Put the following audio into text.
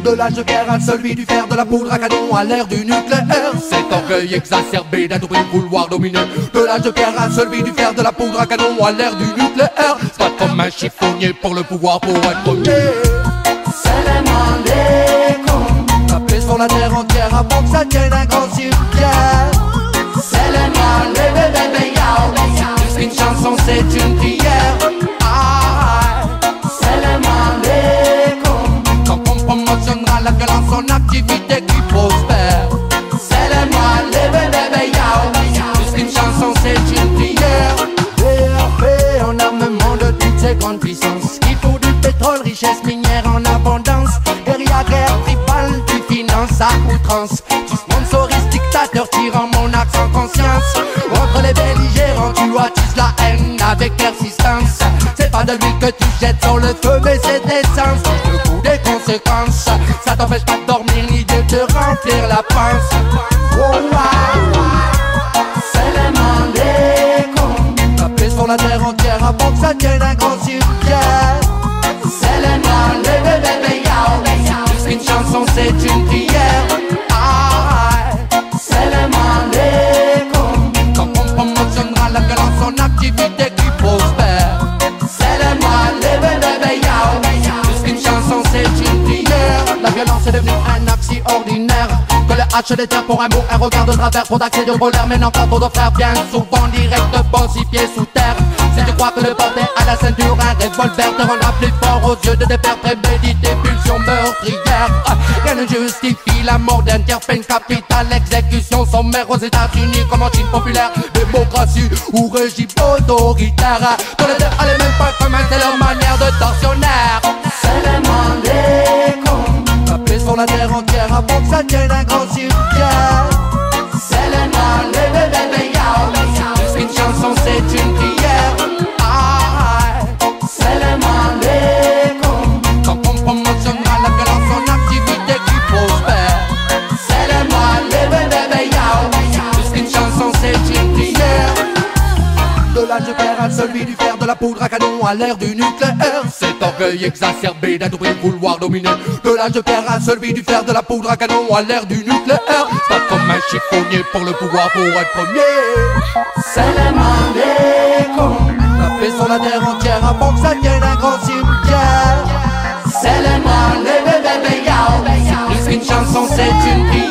De l'âge de pierre à celui du fer, de la poudre à canon à l'ère du nucléaire. Cet orgueil exacerbé d'à tout prix vouloir dominer. De l'âge de pierre à celui du fer, de la poudre à canon à l'ère du nucléaire. Pas comme un chiffonnier pour le pouvoir, pour être premier. Salam alaikum. Taper sur la terre entière avant que ça tienne un grand cimetière. Salam alaikum. Plus qu'une chanson, c'est une prière. Salam alaikum. Quand on promotionnera la violence en activité qui prospère. Salam alaikum. Plus qu'une chanson, c'est une prière. BRP en armement de toutes ces grandes puissances. Il faut du pétrole, richesse minière en abondance. Guérilla, guerre tribale, tu finances à outrance. Tu sponsorises dictateur, tirant mon axe en conscience. Entre les belligérants, tu attises la haine avec persistance. C'est pas de lui que tu jettes sur le feu, mais c'est de l'essence. Le coup des conséquences, ça t'empêche pas de dormir ni de te remplir la panse. Oh, wow. Salam alaikum. Taper sur la terre entière avant que ça tienne un grand cimetière. Salam alaikum. Plus qu'une chanson, c'est une prière. Salam alaikum. Quand on promotionnera la violence en activité qui prospère. Salam alaikum. Plus qu'une chanson, c'est une prière. La violence est devenue un acte ordinaire. Que le H déterre pour un mot, un regard de travers, trop d'accès de colère. Maintenant pas trop de frères, bien souvent direct de bon 6 pieds sous terre. Si tu crois que le porter à la ceinture, un revolver te rendra plus fort aux yeux de tes pères prémédités, pulsions meurtrières. Rien ne justifie la mort d'un tiers, peine capitale, exécution sommaire aux États-Unis comme en Chine populaire, démocratie ou régime autoritaire. Tous les deux à les mêmes points communs, c'est leur manière de tortionnaire. Salam alaikum. Taper sur la terre entière avant que ça tienne un grand cimetière. Salam alaikum. Plus qu'une chanson, c'est une prière. Salam alaikum. Quand on promotionnera la violence en activité qui prospère. Salam alaikum. Plus qu'une chanson, c'est une prière. De l'âge de pierre à celui du fer, de la poudre à canon à l'ère du nucléaire. Cet orgueil exacerbé d'à tout prix vouloir dominer. De l'âge de pierre à celui du fer, de la poudre à canon à l'ère du nucléaire. Pas comme un chiffonnier pour le pouvoir, pour être premier. Salam alaikum. Taper sur la terre entière avant que ça tienne un grand cimetière. Salam alaikum. Plus qu'une chanson, c'est une prière.